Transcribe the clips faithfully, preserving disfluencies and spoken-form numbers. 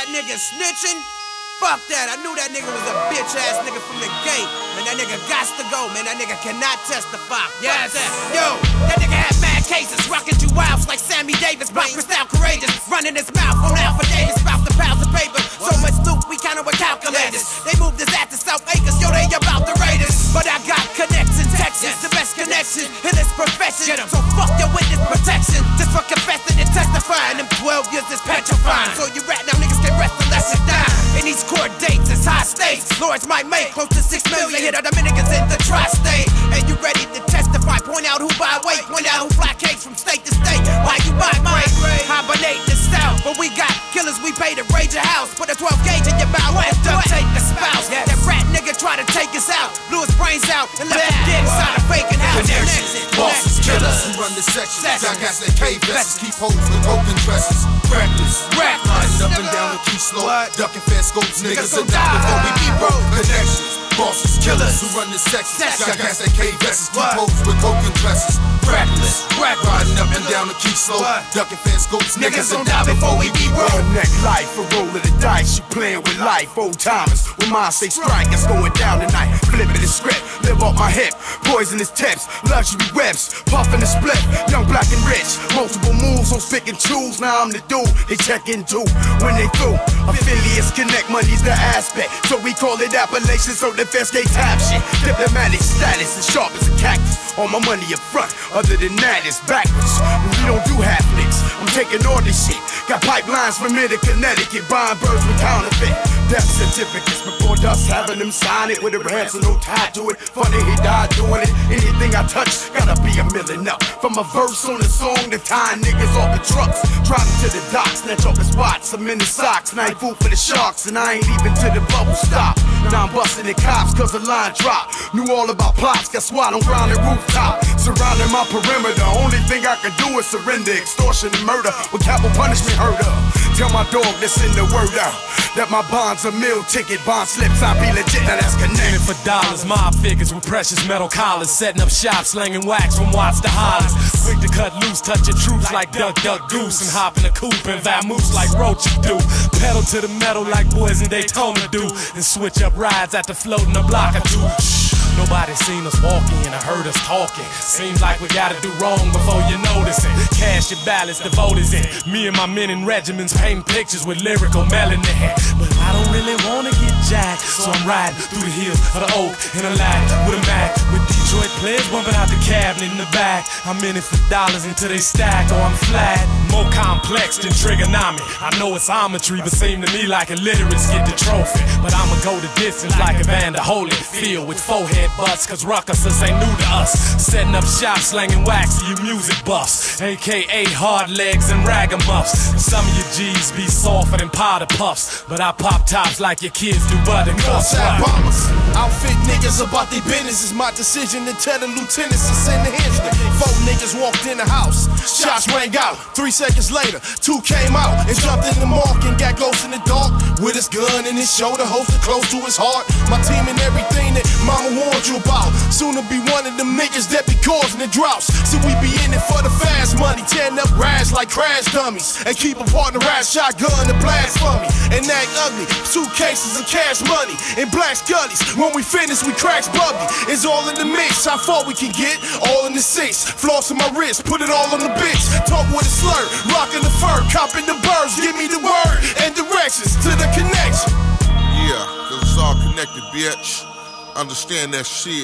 that nigga snitching? Fuck that, I knew that nigga was a bitch ass nigga from the gate. Man, that nigga gots to go, man, that nigga cannot testify. Yes, yo, that nigga had mad cases, rockin' you wild like Sammy Davis, Bob Cristal courageous, running his mouth on Alpha Davis, about the piles of paper. So much loot, we counted with calculators. They moved his ass to South Acres, yo, they about the Raiders. But I got connects in Texas, the best connection in this profession. So fuck your witness protection, just for confessing and testifying. Them twelve years is petrifying. So you rat now niggas can rest unless you die. In these court dates, it's high stakes. Lawyers might make close to six million. Hit our Dominicans in the tri-state. And you ready to testify? Point out who buy weight, point out who fly cakes from state to state. Why you buy break? Hibernate the south, but we got killers we pay to raid your house. Put a twelve gauge in your mouth and duct tape the spouse. That rat nigga try to take us out, blew his brains out and left him dead inside a vacant house. Bosses, killers who run the section. Got gas that cave vests, keep hoes with open dresses. Reckless, riding up and down the key slow, ducking fair scopes, niggas to die before we be broke. Connections, bosses, killers who run the section. Got gas that cave vests, keep hoes with open dresses. Reckless, riding up and down the key slow, ducking fair scopes, niggas to die before we be broke. Neck life, a roll of the dice, you playing with life. Old timers, when mine say strike, it's going down tonight. Flipping the script, live off my hip, poisonous tips, luxury webs, puffing the split, young, black and rich. Multiple moves on spick and choose, now I'm the dude they check into when they through. Affiliates connect, money's the aspect, so we call it appellation, so the feds gate tap shit. Diplomatic status as sharp as a cactus, all my money up front, other than that it's backwards. And we don't do half licks, I'm taking all this shit. Got pipelines from here to Connecticut, buying birds with counterfeit death certificates before dust, having them sign it with a ransom, no tie to it. Funny he died doing it, anything I touch gotta be a million up. From a verse on a song to tying niggas off the trucks, driving to the docks, snatch off the spots, I'm in the socks, and I ain't food for the sharks, and I ain't even to the bubble stop. Now I'm busting the cops cause the line dropped. Knew all about plots, got SWAT on ground and rooftop, surrounding my perimeter. Only thing I can do is surrender, extortion and murder with capital punishment heard of. Tell my dog to send the word out that my bonds a meal ticket, bond slips, I be legit, now that's connected. For dollars, mob figures with precious metal collars, setting up shop, slanging wax from Watts to Hollis. Quick to cut loose, touching troops like Duck Duck Goose, and hop in a coupe and vamoose like roaches do. Pedal to the metal like boys in Daytona do, and switch up rides after floating a block or two. Nobody seen us walking and heard us talking. Seems like we gotta do wrong before you notice it. Cash your balance, the vote is in. Me and my men in regiments painting pictures with lyrical melanin. But I don't really wanna get jacked, so I'm riding through the hills of the oak in a lag with a Mac, with Detroit players bumping out the cabinet in the back. I'm in it for dollars until they stack, or I'm flat. More complex than trigonometry. I know it's geometry, but seem to me like illiterates get the trophy. But I'ma go the distance like Evander Holyfield with forehead butts, cause ruckuses ain't new to us. Setting up shop, slanging wax to you music buffs, aka hard legs and ragamuffs. Some of you G's be softer than powder puffs, but I pop tops like your kids do buttercups. Bombers, outfit niggas about their business. It's my decision to tell the lieutenants to send the Hensley. Four niggas walked in the house, shots rang out. Three seconds later, two came out and jumped in the mark and got ghost in the dark with his gun in his shoulder, holster close to his heart. My team and everything that mama warned you about. Soon to be one of them niggas that be causing the droughts. So we be in it for the fast money, tearing up rags like crash dummies, and keep a partner ride shotgun to blast for me and act ugly. Suitcases and cash money in black scullies. When we finish, we cracks buggy. It's all in the mix. How far we can get? All in the six. Floss in my wrist, put it all on the bitch. Talk with a slur, rockin' the fur, copping the birds. Give me the word and directions to the connection. Yeah, cause it's all connected, bitch. Understand that shit.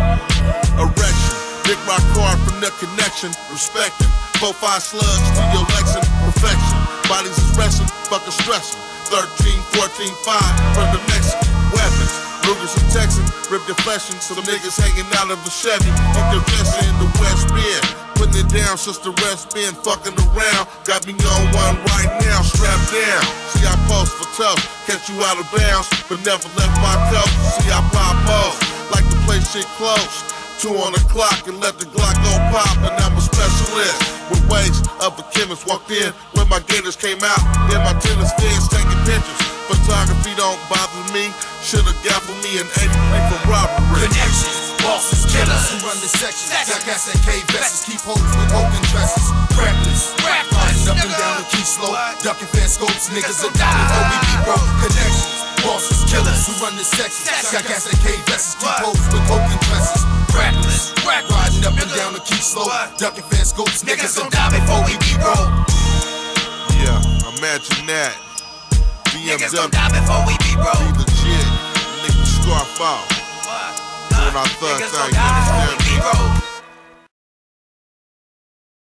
Erection, big rock hard from the connection. Respecting, four five slugs to your Lexin. Perfection, bodies is resting, fucking stressing. Thirteen, fourteen, five from the Mexican. Weapons, Rugers and Texan, rip your fleshing. Some niggas hanging out of a Chevy. Get their vest in the West Bend. Putting it down since the rest been fucking around. Got me on one right now, strapped down. See I post for tough, catch you out of bounds, but never left my cup. See I pop off, like to play shit close. Two on the clock and let the Glock go pop, and I'm a specialist. With waves of a chemist walked in when my gators came out. In my tennis fans taking pictures. Photography don't bother me. Should've gaffled me in eighty-three for robbery. Connections, bosses, killers who run the section. Got gas that cave vests, keep hoes with open dresses. Reckless, Riding up and down the key slow, ducking fan scopes, niggas are dying before we be broke. Connections, bosses, killers who run the sections. Got gas that K vests, T-pose with coking dresses. Reckless, riding up and down the key slow, ducking fan scopes, niggas are dying before we be broke. Yeah, imagine that. B M W, Niggas gon' die before we be broke. be legit, niggas scarf out. Doing our thug Niggas thing, gon' die before we you be understand me? broke.